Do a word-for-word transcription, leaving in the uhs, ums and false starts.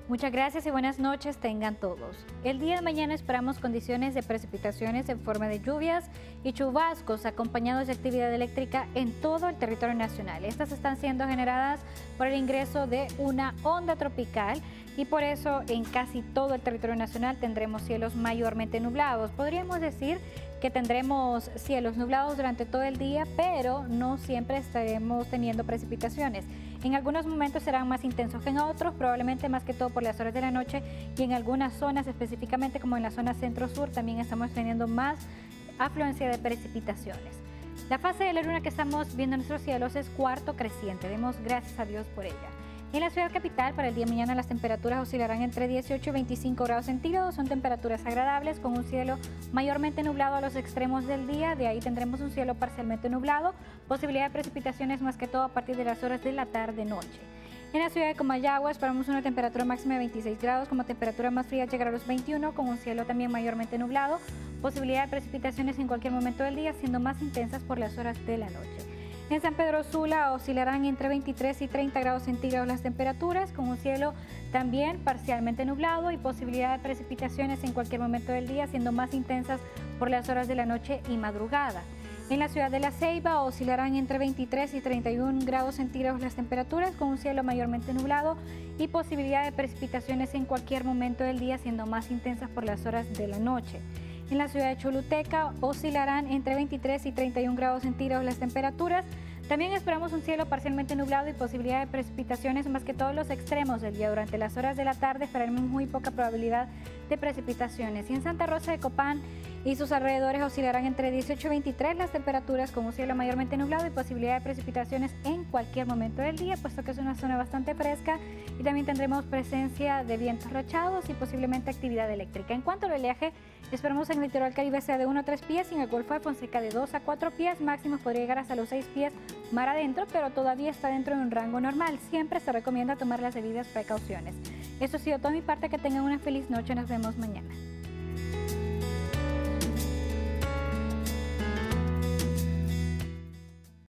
Muchas gracias y buenas noches tengan todos. El día de mañana esperamos condiciones de precipitaciones en forma de lluvias y chubascos acompañados de actividad eléctrica en todo el territorio nacional. Estas están siendo generadas por el ingreso de una onda tropical y por eso en casi todo el territorio nacional tendremos cielos mayormente nublados. Podríamos decir que tendremos cielos nublados durante todo el día, pero no siempre estaremos teniendo precipitaciones. En algunos momentos serán más intensos que en otros, probablemente más que todo por las horas de la noche, y en algunas zonas, específicamente como en la zona centro-sur, también estamos teniendo más afluencia de precipitaciones. La fase de la luna que estamos viendo en nuestros cielos es cuarto creciente, demos gracias a Dios por ella. En la ciudad capital, para el día de mañana, las temperaturas oscilarán entre dieciocho y veinticinco grados centígrados. Son temperaturas agradables con un cielo mayormente nublado a los extremos del día. De ahí tendremos un cielo parcialmente nublado, posibilidad de precipitaciones más que todo a partir de las horas de la tarde-noche. En la ciudad de Comayagua esperamos una temperatura máxima de veintiséis grados, como temperatura más fría llegará a los veintiuno, con un cielo también mayormente nublado, posibilidad de precipitaciones en cualquier momento del día, siendo más intensas por las horas de la noche. En San Pedro Sula oscilarán entre veintitrés y treinta grados centígrados las temperaturas, con un cielo también parcialmente nublado y posibilidad de precipitaciones en cualquier momento del día, siendo más intensas por las horas de la noche y madrugada. En la ciudad de La Ceiba oscilarán entre veintitrés y treinta y un grados centígrados las temperaturas, con un cielo mayormente nublado y posibilidad de precipitaciones en cualquier momento del día, siendo más intensas por las horas de la noche. En la ciudad de Choluteca oscilarán entre veintitrés y treinta y un grados centígrados las temperaturas. También esperamos un cielo parcialmente nublado y posibilidad de precipitaciones más que todos los extremos del día. Durante las horas de la tarde esperaremos muy poca probabilidad de precipitaciones. Y en Santa Rosa de Copán y sus alrededores oscilarán entre dieciocho y veintitrés las temperaturas, con un cielo mayormente nublado y posibilidad de precipitaciones en cualquier momento del día, puesto que es una zona bastante fresca, y también tendremos presencia de vientos rachados y posiblemente actividad eléctrica. En cuanto al oleaje, esperamos en el litoral caribe sea de uno a tres pies y en el Golfo de Fonseca de dos a cuatro pies, máximos podría llegar hasta los seis pies mar adentro, pero todavía está dentro de un rango normal. Siempre se recomienda tomar las debidas precauciones. Eso ha sido toda mi parte, que tengan una feliz noche, nos vemos mañana.